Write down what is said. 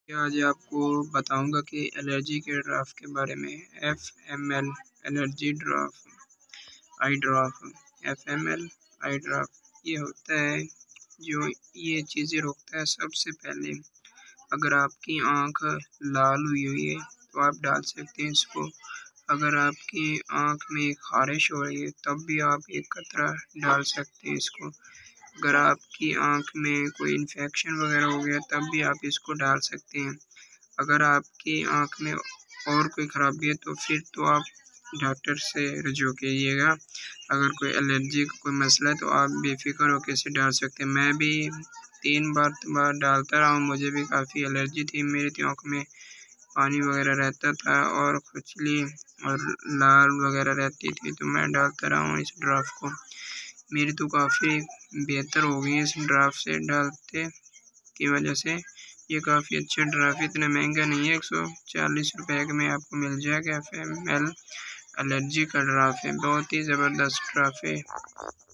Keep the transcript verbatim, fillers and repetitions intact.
आज आपको बताऊंगा कि एलर्जी के ड्राफ के बारे में। F M L allergy draft, I draft. F M L I draft ये होता है जो ये चीज़ें रोकता है। सबसे पहले अगर आपकी आँख लाल हुई हुई है तो आप डाल सकते हैं इसको। अगर आपकी आँख में खारिश हो रही है तब भी आप एक कतरा डाल सकते हैं इसको। अगर आपकी आँख में कोई इन्फेक्शन वगैरह हो गया तब भी आप इसको डाल सकते हैं। अगर आपकी आँख में और कोई ख़राबी है तो फिर तो आप डॉक्टर से रुजू कीजिएगा। अगर कोई एलर्जी का कोई मसला है तो आप बेफिक्र होकर इसे डाल सकते हैं। मैं भी तीन बार बार डालता रहा हूँ, मुझे भी काफ़ी एलर्जी थी, मेरी आँख में पानी वगैरह रहता था और खुजली और लाल वगैरह रहती थी, तो मैं डालता रहा हूँ इस ड्राफ को। मेरी तो काफ़ी बेहतर हो गई इस ड्राफ से डालते की वजह से। ये काफ़ी अच्छा ड्राफ, इतना महंगा नहीं है, एक सौ चालीस रुपये में आपको मिल जाएगा। एफ एम एल एलर्जी का ड्राफ है, बहुत ही ज़बरदस्त ड्राफ है।